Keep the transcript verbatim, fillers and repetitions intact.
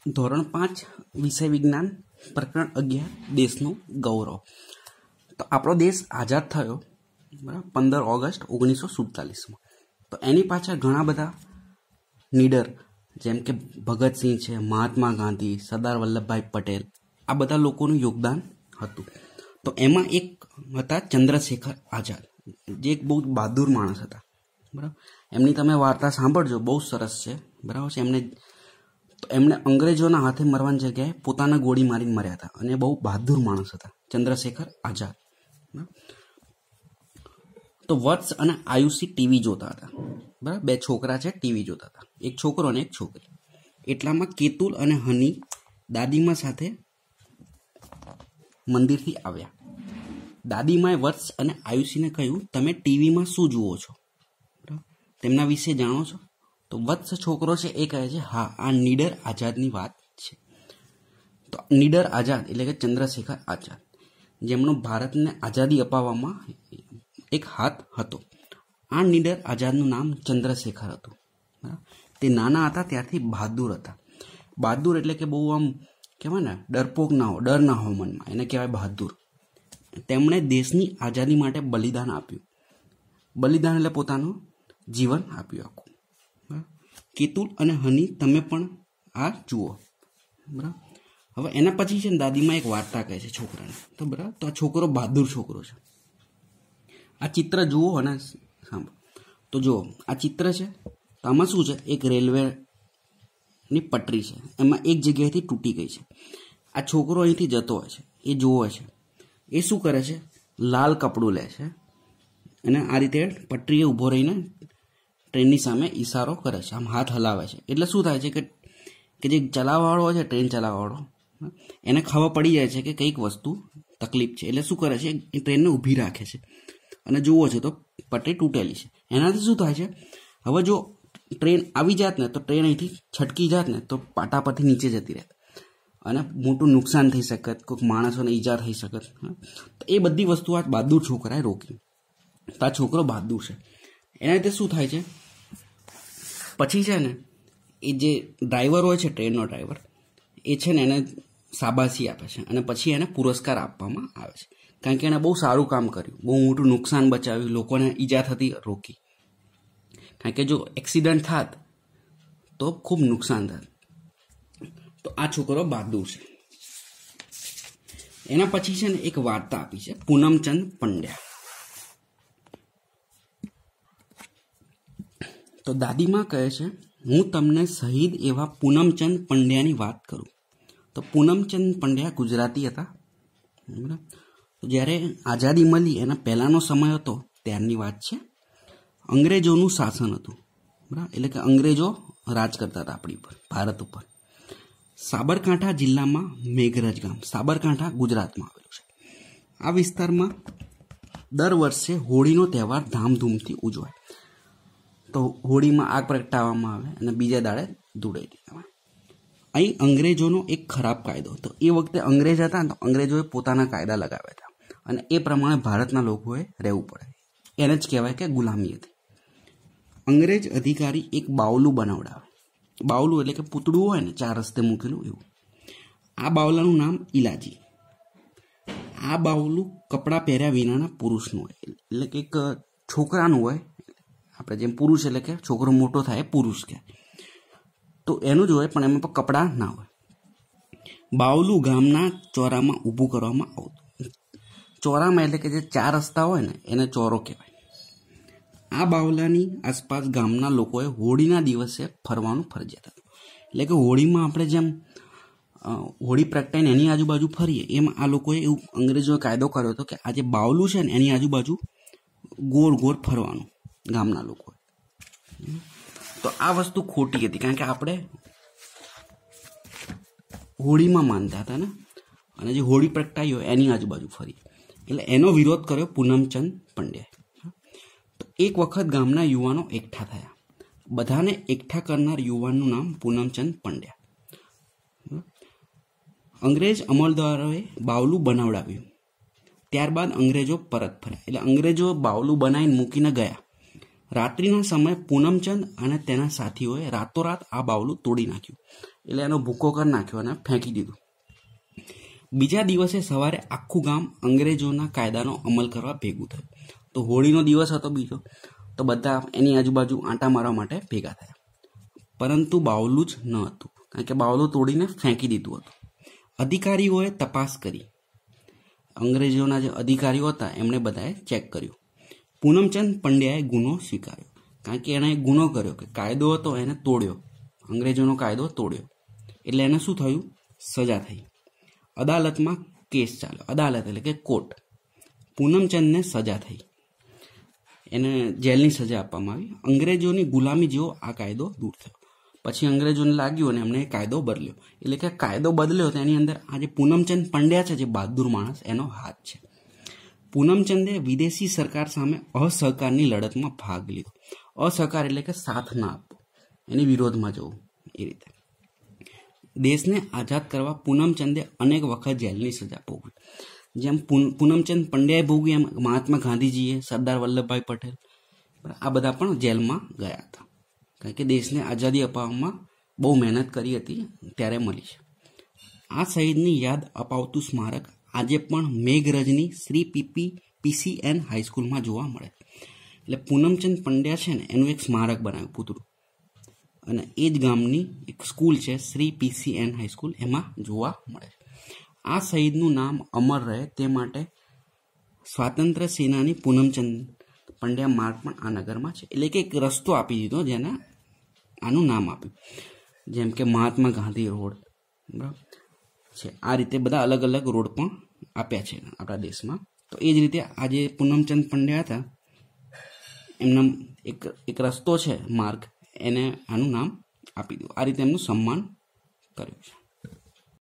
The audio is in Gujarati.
ધોરણ પાંચ વિષય વિજ્ઞાન પ્રકરણ અગિયાર દેશનું ગૌરવ. તો આપણો દેશ આઝાદ થયો બરાબર પંદર ઓગસ્ટ ઓગણીસો સુડતાલીસમાં. તો એની પાછળ ઘણા બધા નીડર જેમ કે ભગતસિંહ છે, મહાત્મા ગાંધી, સરદાર વલ્લભભાઈ પટેલ, આ બધા લોકોનું યોગદાન હતું. તો એમાં એક હતા ચંદ્રશેખર આઝાદ, જે એક બહુ બહાદુર માણસ હતા. બરાબર, એમની તમે વાર્તા સાંભળજો, બહુ સરસ છે. બરાબર છે. એમને તો એમને અંગ્રેજોના હાથે મરવાની જગ્યાએ પોતાના ગોળી મારીને મર્યા હતા અને બહુ બહાદુર માણસ હતા ચંદ્રશેખર આઝાદ. તો વત્સ અને આયુષી ટીવી જોતા હતા. બરાબર, બે છોકરા છે, ટીવી જોતા હતા, એક છોકરો અને એક છોકરી. એટલામાં કેતુલ અને હની દાદીમા સાથે મંદિરથી આવ્યા. દાદીમાએ વત્સ અને આયુષીને કહ્યું, તમે ટીવીમાં શું જુઓ છો? બરાબર, તેમના વિશે જાણો છો? તો વત્સ છોકરો છે એ કહે છે, હા, આ નીડર આઝાદની વાત છે. તો નીડર આઝાદ એટલે કે ચંદ્રશેખર આઝાદ, જેમનો ભારતને આઝાદી અપાવવામાં એક હાથ હતો. આ નીડર આઝાદનું નામ ચંદ્રશેખર હતું. તે નાના હતા ત્યારથી બહાદુર હતા. બહાદુર એટલે કે બહુ આમ કહેવાય ને, ડરપોક ના હો, ડર ના હો મનમાં, એને કહેવાય બહાદુર. તેમણે દેશની આઝાદી માટે બલિદાન આપ્યું. બલિદાન એટલે પોતાનું જીવન આપ્યું આખું. કેતુલ અને હની તમે પણ આ જુઓ. બરાબર, હવે એના પછી છે ને દાદીમાં એક વાર્તા કહે છે છોકરાને. તો બરાબર, તો આ છોકરો બહાદુર છોકરો છે. આ ચિત્ર જુઓ અને સાંભળો. તો જુઓ, આ ચિત્ર છે, તો આમાં શું છે, એક રેલવેની પટરી છે, એમાં એક જગ્યાએથી તૂટી ગઈ છે. આ છોકરો અહીંથી જતો હોય છે, એ જોવે છે. એ શું કરે છે, લાલ કપડું લે છે અને આ રીતે પટરીએ ઊભો રહીને ટ્રેનની સામે ઈશારો કરે છે, આમ હાથ હલાવે છે. એટલે શું થાય છે કે કે જે ચલાવવાવાળો હોય છે, ટ્રેન ચલાવવાવાળો, એને ખબર પડી જાય છે કે કંઈક વસ્તુ તકલીફ છે. એટલે શું કરે છે, એ ટ્રેનને ઊભી રાખે છે અને જુઓ છે તો પટરી તૂટેલી છે. એનાથી શું થાય છે, હવે જો ટ્રેન આવી જાત ને તો ટ્રેન અહીંથી છટકી જાત ને તો પાટા પરથી નીચે જતી રહે અને મોટું નુકસાન થઈ શકે, કોઈક માણસોને ઈજા થઈ શકે. તો એ બધી વસ્તુ આ બહાદુર છોકરાએ રોકી. તો આ છોકરો બહાદુર છે. એના રીતે શું થાય છે, પછી છે ને એ જે ડ્રાઈવર હોય છે, ટ્રેનનો ડ્રાઈવર, એ છે ને એને શાબાશી આપે છે અને પછી એને પુરસ્કાર આપવામાં આવે છે. કારણ કે એણે બહુ સારું કામ કર્યું, બહુ મોટું નુકસાન બચાવ્યું, લોકોને ઈજા થતી રોકી. કારણ કે જો એક્સિડન્ટ થાત તો ખૂબ નુકસાન થાત. તો આ છોકરો બહાદુર છે. એના પછી છે ને એક વાર્તા આપી છે પૂનમચંદ પંડ્યા. તો દાદીમા કહે છે, હું તમને શહીદ એવા પૂનમચંદ પંડ્યાની વાત કરું. તો પૂનમચંદ પંડ્યા ગુજરાતી હતા. બરાબર, જ્યારે આઝાદી મળી એના પહેલાંનો સમય હતો ત્યારની વાત છે. અંગ્રેજોનું શાસન હતું. બરાબર, એટલે કે અંગ્રેજો રાજ કરતા હતા આપણી ઉપર, ભારત ઉપર. સાબરકાંઠા જિલ્લામાં મેઘરજ ગામ, સાબરકાંઠા ગુજરાતમાં આવેલું છે. આ વિસ્તારમાં દર વર્ષે હોળીનો તહેવાર ધામધૂમથી ઉજવાય. તો હોળીમાં આગ પ્રગટાવવામાં આવે અને બીજા દાડે ધૂળેટી દેવામાં. અહીં અંગ્રેજોનો એક ખરાબ કાયદો હતો. એ વખતે અંગ્રેજ હતા ને, તો અંગ્રેજોએ પોતાના કાયદા લગાવ્યા હતા અને એ પ્રમાણે ભારતના લોકોએ રહેવું પડે. એને જ કહેવાય કે ગુલામી હતી. અંગ્રેજ અધિકારી એક બાવલું બનાવડાવે. બાવલું એટલે કે પૂતળું હોય ને, ચાર રસ્તે મૂકેલું એવું. આ બાવલાનું નામ ઇલાજી. આ બાવલું કપડાં પહેર્યા વિનાના પુરુષનું હોય, એટલે કે એક છોકરાનું હોય. આપણે જેમ પુરુષ એટલે કે છોકરો મોટો થાય પુરુષ કે, તો એનું જ હોય, પણ એમાં પણ કપડાં ના હોય. બાવલું ગામના ચોરામાં ઊભું કરવામાં આવતું. ચોરામાં એટલે કે જે ચાર રસ્તા હોય ને, એને ચોરો કહેવાય. આ બાવલાની આસપાસ ગામના લોકોએ હોળીના દિવસે ફરવાનું ફરજિયાત હતું. એટલે કે હોળીમાં આપણે જેમ હોળી પ્રગટાઈને એની આજુબાજુ ફરીએ, એમ આ લોકોએ એવું અંગ્રેજોએ કાયદો કર્યો હતો કે આ જે બાવલું છે ને એની આજુબાજુ ગોળ ગોળ ફરવાનું ગામના લોકોએ. તો આ વસ્તુ ખોટી હતી, કારણ કે આપણે હોળીમાં માનતા હતા ને, અને જે હોળી પ્રગટાઈ હોય એની આજુબાજુ ફરી. એટલે એનો વિરોધ કર્યો પૂનમચંદ પંડ્યાએ. તો એક વખત ગામના યુવાનો એકઠા થયા. બધાને એકઠા કરનાર યુવાનનું નામ પૂનમચંદ પંડ્યા. અંગ્રેજ અમલદારોએ બાવલું બનાવડાવ્યું. ત્યારબાદ અંગ્રેજો પરત ફર્યા. એટલે અંગ્રેજો બાવલું બનાવીને મૂકીને ગયા રાત્રિના સમયે પૂનમચંદ અને તેના સાથીઓએ રાતોરાત આ બાવલું તોડી નાખ્યું, એટલે એનો ભૂકો કરી નાખ્યો અને ફેંકી દીધું. બીજા દિવસે સવારે આખું ગામ અંગ્રેજોના કાયદાનો અમલ કરવા ભેગું થયું. તો હોળીનો દિવસ હતો બીજો, તો બધા એની આજુબાજુ આંટા મારવા માટે ભેગા થયા. પરંતુ બાવલું જ ન હતું, કારણ કે બાવલું તોડીને ફેંકી દીધું હતું. અધિકારીઓએ તપાસ કરી. અંગ્રેજોના જે અધિકારીઓ હતા એમણે બધાએ ચેક કર્યું. પૂનમચંદ પંડ્યાએ ગુનો સ્વીકાર્યો, કારણ કે એણે ગુનો કર્યો કે કાયદો હતો એને તોડ્યો, અંગ્રેજોનો કાયદો તોડ્યો, એટલે એને શું થયું? સજા થઈ. અદાલતમાં કેસ ચાલ્યો. અદાલત એટલે કે કોર્ટ. પૂનમચંદને સજા થઈ, એને જેલની સજા આપવામાં આવી. અંગ્રેજોની ગુલામી જેવો આ કાયદો દૂર થયો. પછી અંગ્રેજોને લાગ્યું અને એમણે કાયદો બદલ્યો, એટલે કે કાયદો બદલ્યો તો એની અંદર આ જે પૂનમચંદ પંડ્યા છે, જે બહાદુર માણસ, એનો હાથ છે. પૂનમચંદે વિદેશી સરકાર સામે અસહકારની લડતમાં ભાગ લીધો. અસહકાર એટલે કે સાથ ના આપવો, એની વિરોધમાં જવું, એ રીતે. દેશને આઝાદ કરવા પૂનમચંદે અનેક વખત જેલની સજા ભોગવી. જેમ પૂનમચંદ પંડ્યાએ ભોગવી એમ મહાત્મા ગાંધીજીએ, સરદાર વલ્લભભાઈ પટેલ, આ બધા પણ જેલમાં ગયા હતા, કારણ કે દેશને આઝાદી અપાવવામાં બહુ મહેનત કરી હતી, ત્યારે મળી છે. આ શહીદની યાદ અપાવતું સ્મારક આજે પણ મેઘરજની શ્રી પીપી પીસીએન હાઈસ્કૂલમાં જોવા મળે. એટલે પૂનમચંદ પંડ્યા છે ને એનું એક સ્મારક બનાવ્યું પૂતળું, અને એ જ ગામની એક સ્કૂલ છે શ્રી પીસીએન હાઈસ્કૂલ, એમાં જોવા મળે. આ શહીદનું નામ અમર રહે તે માટે સ્વાતંત્ર્ય સેનાની પૂનમચંદ પંડ્યા માર્ગ પણ આ નગરમાં છે. એટલે કે એક રસ્તો આપી દીધો જેને આનું નામ આપ્યું, જેમ કે મહાત્મા ગાંધી રોડ, બરાબર છે. આ રીતે બધા અલગ અલગ રોડ પણ આપ્યા છે આપણા દેશમાં. તો એ જ રીતે આજે પૂનમચંદ પંડ્યા હતા, એમના એક એક રસ્તો છે, માર્ગ, એને આનું નામ આપી દીધું. આ રીતે એમનું સન્માન કર્યું છે.